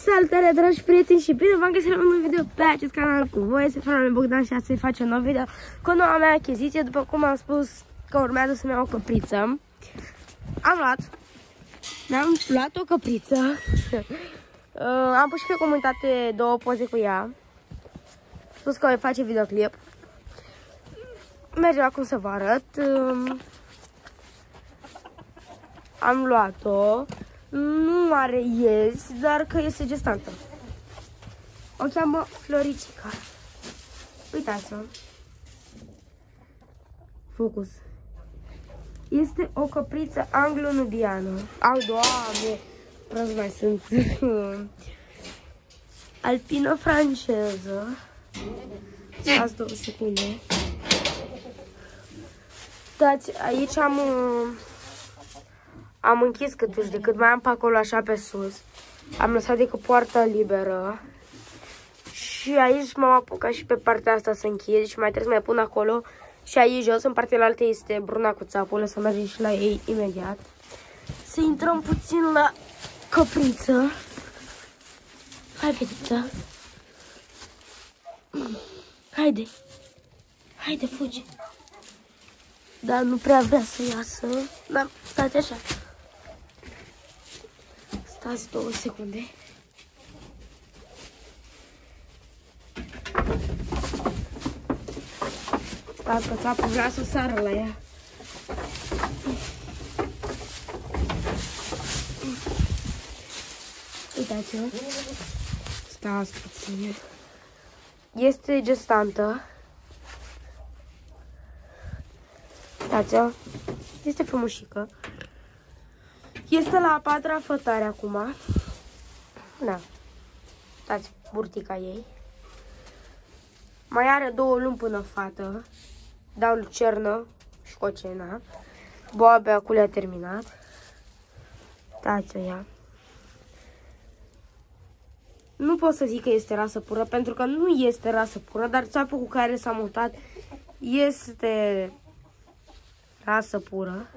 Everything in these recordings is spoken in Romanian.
Salutare, dragi prieteni, și bine v-am găsit la un nou video pe acest canal cu voi. Este Fără Bogdan și astăzi face un nou video cu noua mea achiziție. După cum am spus că urmează să-mi iau o căpriță, am luat o căpriță. Am pus și pe comunitate două poze cu ea. Spus că voi face videoclip. Mergem acum să vă arăt. Am luat-o. Nu are iezi, dar că este gestantă. O cheamă Floricica. Uitați-o. Focus. Este o căpriță anglo-nubiană. Au, Doamne, prost mai sunt. Alpină franceză. Stați 2 secunde. Uitați, aici am închis câtuși de cât mai am pe acolo așa pe sus. Am lăsat decât poarta liberă. Și aici m-am apucat și pe partea asta să închid și mai trebuie să mai pun acolo. Și aici jos, în partea altă, este bruna cu țapul. O să mergem și la ei imediat. Să intrăm puțin la căpriță. Hai, fetiță. Haide. Haide, fugi. Dar nu prea vrea să iasă. Dar stați așa. Stați 2 secunde. Stați că țapul vrea să sară la ea. Uitați-o. Stați puțin. Este gestantă. Uitați-o. Este frumușică. Este la a 4-a fătare acum. Da. Uitați burtica ei. Mai are 2 luni până fată. Dau lucernă și cocena. Boabe acum le-a terminat. Uitați-o ea. Nu pot să zic că este rasă pură, pentru că nu este rasă pură, dar țapul cu care s-a mutat este rasă pură.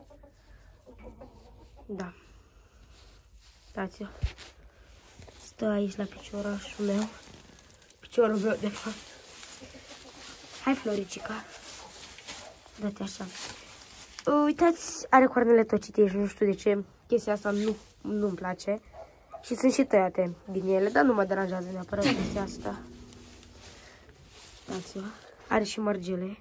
Da. Uitați-o. Stă aici la piciorașul meu. Piciorul meu, de fapt. Hai, Floricica. Dă-te așa. Uitați, are coarnele tocite și nu știu de ce. Chestia asta nu-mi place. Și sunt și tăiate din ele, dar nu mă deranjează neapărat chestia asta. Uitați-o. Are și mărgele.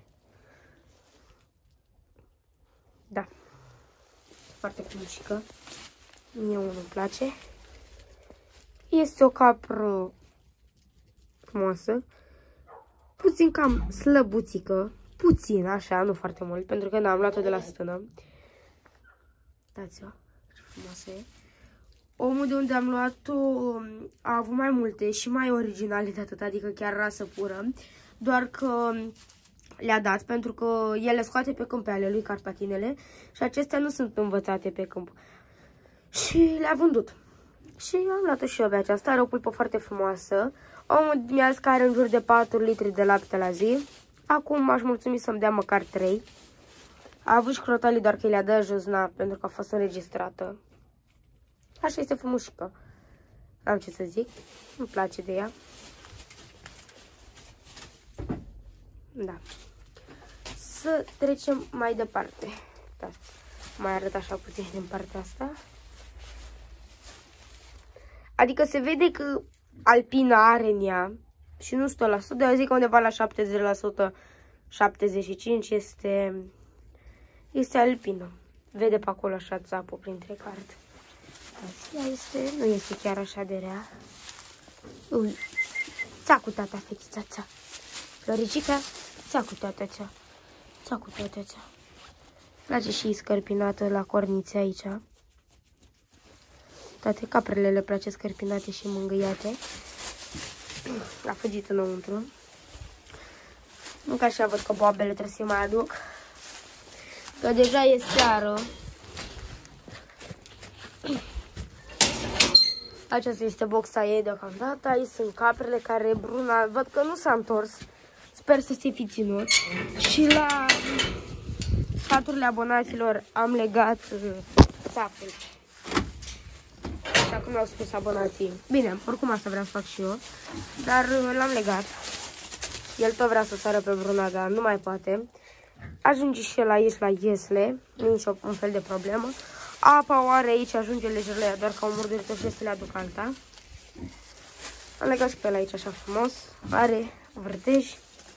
Da. Foarte frumușică. Mie unul îmi place. Este o capră frumoasă. Puțin cam slăbuțică. Puțin, așa, nu foarte mult, pentru că n-am luat-o de la stână. Uitați-o, ce frumoasă e. Omul de unde am luat-o a avut mai multe și mai originale de atât, adică chiar rasă pură. Doar că le-a dat, pentru că el le scoate pe câmp pe ale lui, carpatinele, și acestea nu sunt învățate pe câmp. Și le-a vândut. Și am luat-o și eu pe aceasta. Are o pulpă foarte frumoasă. Omul mi-a zis că are în jur de 4 litri de lapte la zi. Acum m-aș mulțumi să-mi dea măcar 3. A avut și crotalii, doar că le-a dat jos, pentru că a fost înregistrată. Așa este frumușică. Am ce să zic. Îmi place de ea. Da. Să trecem mai departe. Da. Mai arăt așa puțin din partea asta. Adică se vede că alpina are în ea. Și nu 100%, dar eu zic că undeva la 70%, 75% este alpină. Vede pe acolo așa țapul printre card. Ea nu este chiar așa de rea. Ța cu tata, fetița, ța. Floricica, ța cu tata, ța. Ța cu tata, ța. Place și scărpinată la cornițe aici. Toate caprele le place scărpinate și mângâiate. A fugit înăuntru. Încă așa văd că boabele trebuie să-i mai aduc. Că deja e seară. Aceasta este boxa ei deocamdată. Aici sunt caprele care bruna. Văd că nu s-a întors. Sper să se fi ținut. Și la sfaturile abonaților am legat țapul. Așa că cum au spus abonații. Bine, oricum asta vreau să fac și eu. Dar l-am legat. El tot vrea să sară pe Bruna, dar nu mai poate. Ajunge și el aici la Iesle. Nu nici un fel de problemă. Apa o are aici, ajunge lejer la ea, doar ca o murdărită și să le aduc alta. Am legat și pe el aici așa frumos. Are vârtej.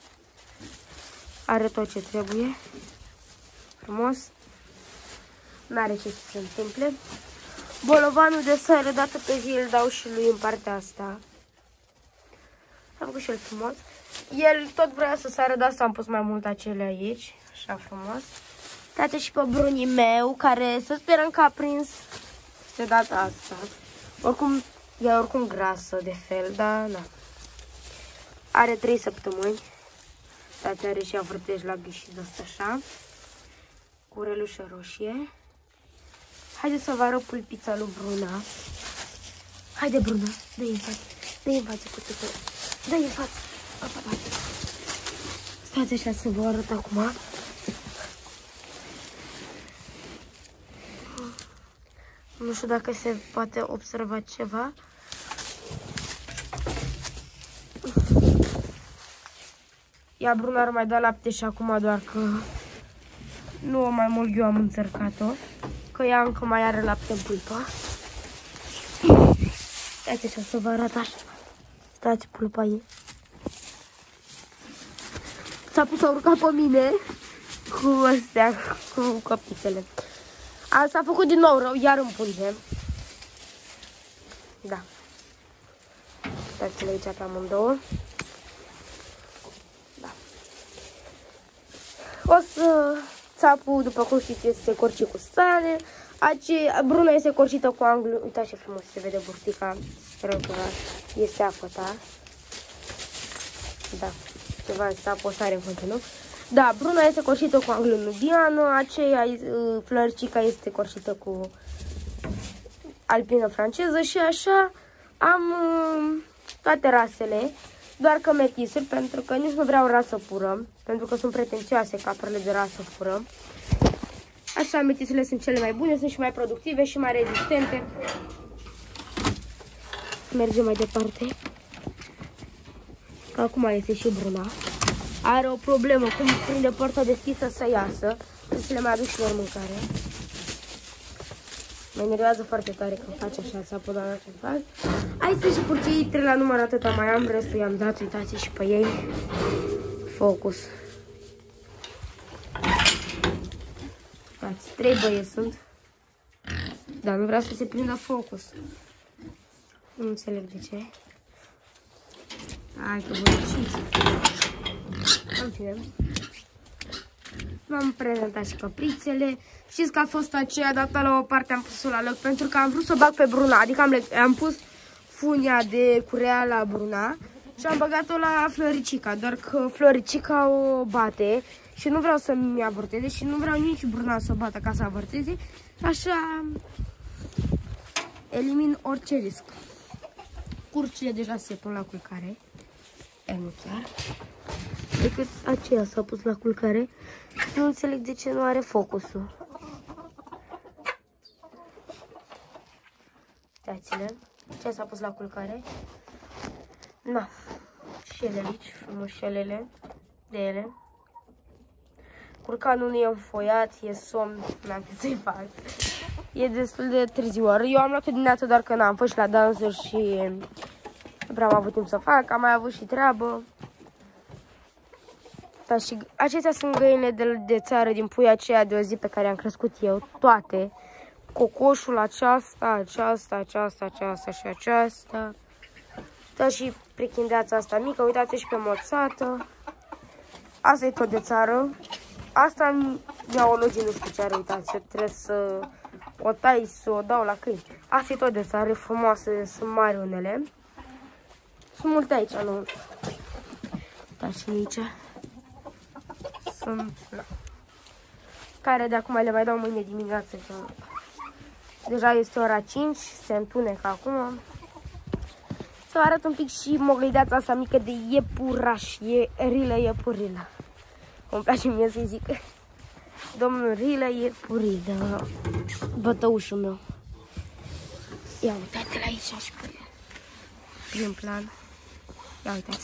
Are tot ce trebuie. Frumos. N-are ce să se întâmple. Bolovanul de sare, dată pe zi, îl dau și lui în partea asta. Am făcut și el frumos. El tot vrea să sară, de asta am pus mai mult acele aici. Așa frumos. Uitați și pe Brunii meu, care să sperăm că a prins de data asta. Oricum, e oricum grasă de fel, dar na. Are 3 săptămâni. Uitați, are și avârtej la ghișit ăsta așa. Cu relușă roșie. Haideți să vă arăt pulpița lui Bruna. Haide, Bruna, dă-i în față. Dă-i în față cu tătă. Dă-i în față. Stați așa să vă arăt acum. Nu știu dacă se poate observa ceva. Ea, Bruna, ar mai da lapte și acum, doar că nu o mai mult eu am înțărcat-o. Că ea încă mai are lapte în pulpa. Stați așa să vă arăt așa. Stați, pulpa e. S-a pus să urca pe mine cu astea, cu copitele. S-a făcut din nou rău, iar împunge. Da. Uitați-le aici pe amândouă. Da. O să... Țapul, după cum știți, este corcit cu sare. Bruna este corcită cu anglu. Uitați ce frumos se vede burtica. Sper că este afăta. Da. Ceva este apă, sare în continuu. Da, Bruna este corcită cu anglu nubiană. Aceea, Floricica, este corcită cu alpină franceză. Și așa am toate rasele. Doar că metisuri, pentru că nici nu vreau rasă pură. Pentru că sunt pretențioase caprele de rasă pură. Așa, metisurile sunt cele mai bune, sunt și mai productive și mai rezistente. Mergem mai departe. Că acum este și Bruna. Are o problemă, cum prinde poarta deschisă să iasă. Trebuie să le mai aduc și lor mâncare. Mă enervează foarte tare când face așa, țapă, dar ce fac. Hai să și purcei 3 la număr, atâta mai am, restul i-am dat, uitați și pe ei. Focus. Uitați, 3 băieți sunt. Dar nu vreau să se prindă focus. Nu înțeleg de ce. Hai că băieșiți. În fine. M-am prezentat și caprițele. Știți că a fost aceea dată la o parte, am pus-o la loc pentru că am vrut să o bag pe Bruna. Adică am pus funia de curea la Bruna și am băgat-o la Floricica. Doar că Floricica o bate și nu vreau să-mi avorteze și nu vreau nici Bruna să o bată ca să avorteze. Așa elimin orice risc. Curcile deja se pun la culcare. Nu chiar. Decât aceea s-a pus la culcare. Nu înțeleg de ce nu are focusul. Uitați-le. Ce s-a pus la culcare. Na. Și ele aici, frumușelele de ele. Curcanul nu e înfoiat, e somn, n-am ce să-i fac. E destul de târziu. Eu am luat-o dimineața, doar că n-am fost la dansuri și nu prea am avut timp să fac. Am mai avut și treabă. Da, și acestea sunt găinile de țară din puia aceea de o zi pe care am crescut eu. Toate. Cocoșul aceasta și aceasta. Da, și prichindeața asta mică. Uitați și pe moțată. Asta e tot de țară. Asta miaologii nu știu ce are, uitați. Eu trebuie să o tai, să o dau la câini. Asta e tot de țară, frumoase, sunt mari unele. Sunt multe aici, nu? Da, și aici. Sunt, da. Care de acum le mai dau mâine dimineață. Că deja este ora 5, se întunecă acum. Să vă arăt un pic și mogăideața asta mică de iepuraș. E rilă, iepurilă. Îmi place mie să-i zic. Domnul rilă, iepurilă. Bătăușul meu. Ia uitați-l aici și pe prin plan. Ia uitați.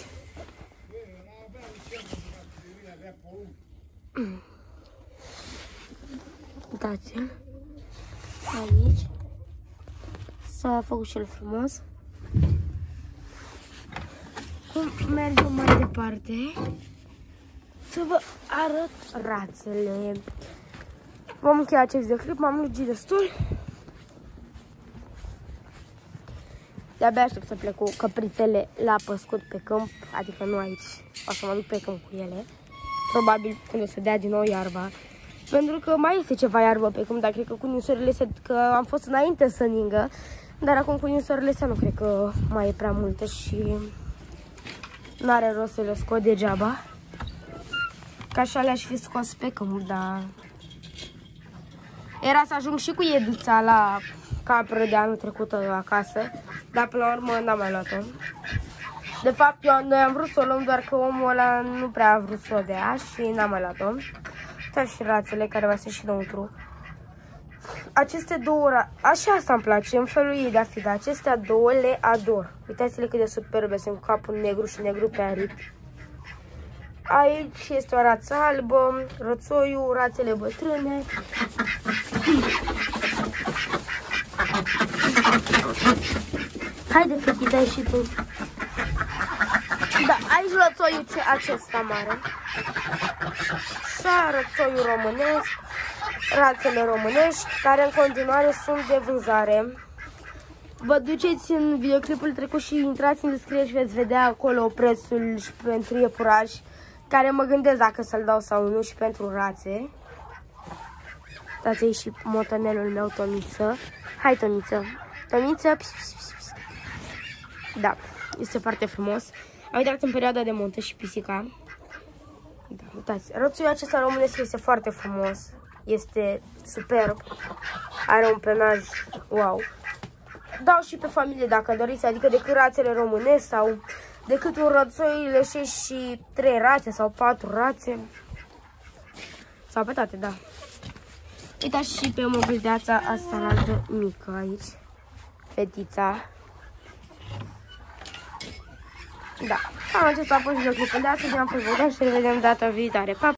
Uitați-l. Aici. S-a făcut și el frumos. Mergem mai departe. Să vă arăt rațele. Vom încheia acest videoclip, m-am lungit destul. De-abia aștept să plec cu căprițele la păscut pe câmp, adică nu aici, o să mă duc pe câmp cu ele. Probabil când o să dea din nou iarba. Pentru că mai este ceva iarbă pe câmp, dar cred că cu ninsorile astea, că am fost înainte să ningă. Dar acum cu ninsorile astea nu cred că mai e prea multă și n-are rost să le scot degeaba. Ca așa le-aș fi scos pe câmp, dar era să ajung și cu Edița la capră de anul trecut acasă, dar până la urmă n-am mai luat-o. De fapt, noi am vrut să o luăm, doar că omul ăla nu prea a vrut să o dea și n-am mai luat-o. Uitați și rațele care mai sunt și înăuntru. Aceste două, așa asta îmi place, în felul ei de a fi, dar acestea două le ador. Uitați-le cât de superbe sunt, cu capul negru și negru pe aripi. Aici este o rață albă, rățoiul, rațele bătrâne. Haide, fetița, și tu. Da, aici rățoiul acesta mare. Și rățoiul românesc, rațele românești, care în continuare sunt de vânzare. Vă duceți în videoclipul trecut și intrați în descriere și veți vedea acolo prețul și pentru iepuraș, care mă gândesc dacă să-l dau sau nu, și pentru rațe. Dați aici și motanelul meu, Tomiță. Hai, Tomiță. Tomiță. Pis, pis, pis, pis. Da, este foarte frumos. Am intrat în perioada de montă și pisica. Da, uitați. Rățoiul acesta românesc este foarte frumos. Este superb. Are un penaj wow. Dau și pe familie dacă doriți, adică decât rațele românesc sau decât un rățoi leșești și 3 rațe sau 4 rațe. Sau pe toate, da. Uitați și pe mobildeața asta la altă mică aici. Fetița. Da, cam acesta a fost videoclipul de astăzi. Am fost Bogdan și ne vedem data viitoare. Pa!